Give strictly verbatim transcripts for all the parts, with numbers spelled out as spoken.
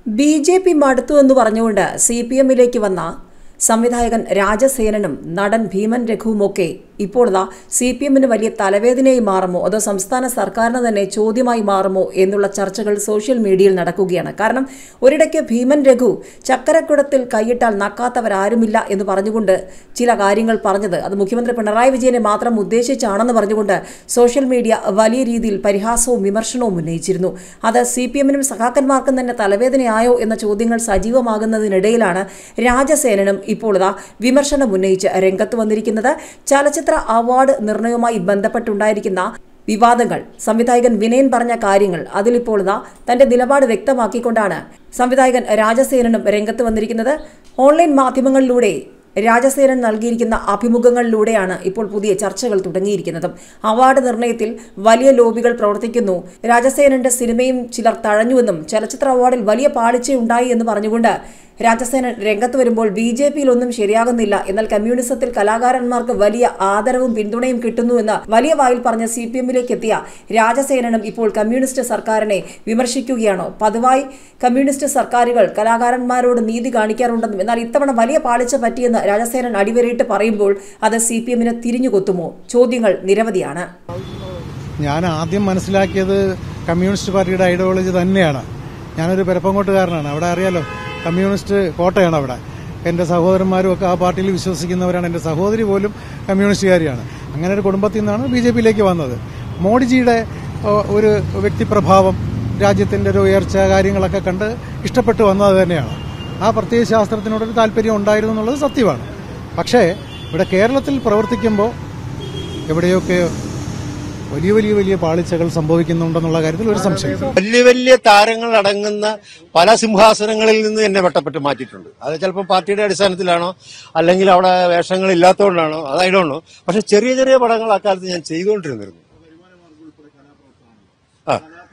B J P മടുത്തു എന്ന് പറഞ്ഞുകൊണ്ട് സി പി എമ്മിലേക്ക് വന്ന സംവിധായകൻ രാജസേനനും നടൻ ഭീമൻ രഘുവുമൊക്കെ ഇപ്പോൾ ഇതാ സി പി എമ്മിന് വലിയ തലവേദനയായി മാറുമോ അതോ സംസ്ഥാന സർക്കാരിന് തന്നെ ചോദ്യമായി മാറുമോ എന്നുള്ള ചർച്ചകൾ സോഷ്യൽ മീഡിയയിൽ നടക്കുകയാണ്. കാരണം ഒരിടയ്ക്ക് ഭീമൻ രഘു ചക്കരക്കുടത്തിൽ കൈയിട്ടാൽ നക്കാത്തവരാരുമില്ല എന്ന് പറഞ്ഞുകൊണ്ട് ചില കാര്യങ്ങൾ പറഞ്ഞത് അത് മുഖ്യമന്ത്രി പിണറായി വിജയനെ മാത്രം ഉദ്ദേശിച്ചാണെന്ന് പറഞ്ഞുകൊണ്ട് സോഷ്യൽ മീഡിയ വലിയ രീതിയിൽ പരിഹാസവും വിമർശനവും ഉന്നയിച്ചിരുന്നു. അത് സി പി എമ്മിനും സഖാക്കന്മാർക്കും തന്നെ തലവേദനയായോ എന്ന ചോദ്യങ്ങൾ സജീവമാകുന്നതിനിടയിലാണ് രാജസേനനും ഇപ്പോൾ ഇതാ വിമർശനം ഉന്നയിച്ച് രംഗത്ത് വന്നിരിക്കുന്നത്. ചലച്ചിത്ര അവാർഡ് നിർണയവുമായി ബന്ധപ്പെട്ടുണ്ടായിരിക്കുന്ന വിവാദങ്ങൾ, സംവിധായകൻ വിനയൻ പറഞ്ഞ കാര്യങ്ങൾ, അതിലിപ്പോൾ ഇതാ തന്റെ നിലപാട് വ്യക്തമാക്കിക്കൊണ്ടാണ് സംവിധായകൻ രാജസേനനും രംഗത്ത് വന്നിരിക്കുന്നത്. ഓൺലൈൻ മാധ്യമങ്ങളിലൂടെ രാജസേനൻ നൽകിയിരിക്കുന്ന അഭിമുഖങ്ങളിലൂടെയാണ് ഇപ്പോൾ പുതിയ ചർച്ചകൾ തുടങ്ങിയിരിക്കുന്നതും. അവാർഡ് നിർണയത്തിൽ വലിയ ലോബികൾ പ്രവർത്തിക്കുന്നു, രാജസേനന്റെ സിനിമയും ചിലർ തഴഞ്ഞുവെന്നും ചലച്ചിത്ര അവാർഡിൽ വലിയ പാളിച്ചയുണ്ടായി എന്ന് പറഞ്ഞുകൊണ്ട് രാജസേനൻ രംഗത്ത് വരുമ്പോൾ ബി ജെ പിയിൽ ഒന്നും ശരിയാകുന്നില്ല, എന്നാൽ കമ്മ്യൂണിസത്തിൽ കലാകാരന്മാർക്ക് വലിയ ആദരവും പിന്തുണയും കിട്ടുന്നുവെന്ന് വലിയ വായിൽ പറഞ്ഞ സി പി എമ്മിലേക്ക് എത്തിയ രാജസേനനും ഇപ്പോൾ കമ്മ്യൂണിസ്റ്റ് സർക്കാരിനെ വിമർശിക്കുകയാണോ? പതിവായി കമ്മ്യൂണിസ്റ്റ് സർക്കാരുകൾ കലാകാരന്മാരോട് നീതി കാണിക്കാറുണ്ടെന്നും എന്നാൽ ഇത്തവണ വലിയ പാളിച്ച പറ്റിയെന്ന് രാജസേനൻ അടിവരയിട്ട് പറയുമ്പോൾ അത് സി പി എമ്മിന് തിരിഞ്ഞുകൊത്തുമോ? ചോദ്യങ്ങൾ നിരവധിയാണ്. ഞാൻ ആദ്യം മനസ്സിലാക്കിയത് കമ്മ്യൂണിസ്റ്റ് പാർട്ടിയുടെ ഐഡിയോളജി തന്നെയാണ്. ഞാനൊരു പെരപ്പങ്കോട്ടുകാരനാണ്, അവിടെ അറിയാലോ കമ്മ്യൂണിസ്റ്റ് കോട്ടയാണ്. അവിടെ എൻ്റെ സഹോദരന്മാരും ഒക്കെ ആ പാർട്ടിയിൽ വിശ്വസിക്കുന്നവരാണ്. എൻ്റെ സഹോദരി പോലും കമ്മ്യൂണിസ്റ്റുകാരിയാണ്. അങ്ങനെ ഒരു കുടുംബത്തിൽ നിന്നാണ് ബി ജെ പിയിലേക്ക് വന്നത്. മോഡിജിയുടെ ഒരു വ്യക്തിപ്രഭാവം, രാജ്യത്തിൻ്റെ ഒരു ഉയർച്ച, കാര്യങ്ങളൊക്കെ കണ്ട് ഇഷ്ടപ്പെട്ടു വന്നത് തന്നെയാണ്. ആ പ്രത്യയ ശാസ്ത്രത്തിനോടൊരു താല്പര്യം ഉണ്ടായിരുന്നു എന്നുള്ളത് സത്യമാണ്. പക്ഷേ ഇവിടെ കേരളത്തിൽ പ്രവർത്തിക്കുമ്പോൾ എവിടെയൊക്കെ വലിയ വലിയ വലിയ പാളിച്ചകൾ സംഭവിക്കുന്നുണ്ടെന്നുള്ള കാര്യത്തിൽ ഒരു സംശയം. വലിയ വലിയ താരങ്ങൾ അടങ്ങുന്ന പല സിംഹാസനങ്ങളിൽ നിന്ന് എന്നെ വെട്ടപ്പെട്ട് മാറ്റിയിട്ടുണ്ട്. അത് ചിലപ്പോൾ പാർട്ടിയുടെ അടിസ്ഥാനത്തിലാണോ അല്ലെങ്കിൽ അവിടെ വേഷങ്ങൾ ഇല്ലാത്തതുകൊണ്ടാണോ, അത് ഐ ഡോണ്ട് നോ. പക്ഷെ ചെറിയ ചെറിയ പടങ്ങൾ അക്കാലത്ത് ഞാൻ ചെയ്തുകൊണ്ടിരുന്നിരുന്നു. ആ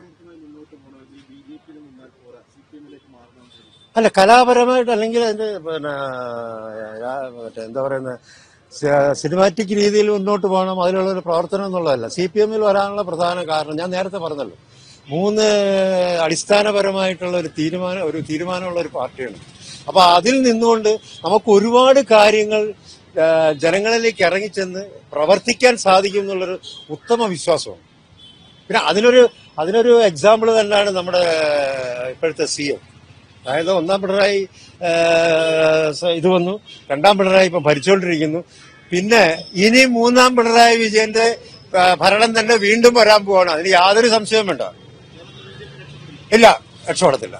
അല്ല, കലാപരമായിട്ട് അല്ലെങ്കിൽ അതിന്റെ പിന്നെ മറ്റേ എന്താ പറയുന്നത് സിനിമാറ്റിക് രീതിയിൽ മുന്നോട്ട് പോകണം, അതിലുള്ളൊരു പ്രവർത്തനം എന്നുള്ളതല്ല. സി പി എമ്മിൽ വരാനുള്ള പ്രധാന കാരണം ഞാൻ നേരത്തെ പറഞ്ഞല്ലോ, മൂന്ന് അടിസ്ഥാനപരമായിട്ടുള്ള ഒരു തീരുമാനം ഒരു തീരുമാനമുള്ള ഒരു പാർട്ടിയാണ്. അപ്പൊ അതിൽ നിന്നുകൊണ്ട് നമുക്ക് ഒരുപാട് കാര്യങ്ങൾ ജനങ്ങളിലേക്ക് ഇറങ്ങിച്ചെന്ന് പ്രവർത്തിക്കാൻ സാധിക്കും എന്നുള്ളൊരു ഉത്തമ വിശ്വാസമാണ്. പിന്നെ അതിനൊരു അതിനൊരു എക്സാമ്പിൾ തന്നെയാണ് നമ്മുടെ ഇപ്പോഴത്തെ സി എം. അതായത് ഒന്നാം പിണറായി ഇത് വന്നു, രണ്ടാം പിണറായി ഇപ്പം ഭരിച്ചുകൊണ്ടിരിക്കുന്നു, പിന്നെ ഇനി മൂന്നാം പിണറായി വിജയന്റെ ഭരണം തന്നെ വീണ്ടും വരാൻ പോവാണ്. അതിന് യാതൊരു സംശയവും വേണ്ട. ഇല്ല, രക്ഷപ്പെടത്തില്ല.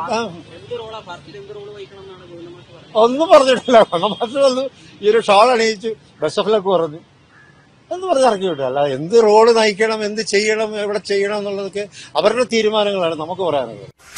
ഒന്നും പറഞ്ഞിട്ടില്ല. കൊന്നമാഷ് വന്നു ഈ ഒരു ഷോൾ അണിയിച്ചു, ബെസ്റ്റ് ഓഫ് ലക്ക് പറഞ്ഞു എന്ന് പറഞ്ഞ് ഇറക്കി വിട്ടു. അല്ല, എന്ത് റോള് നയിക്കണം, എന്ത് ചെയ്യണം, എവിടെ ചെയ്യണം എന്നുള്ളതൊക്കെ അവരുടെ തീരുമാനങ്ങളാണ്, നമുക്ക് പറയാനുള്ളത്.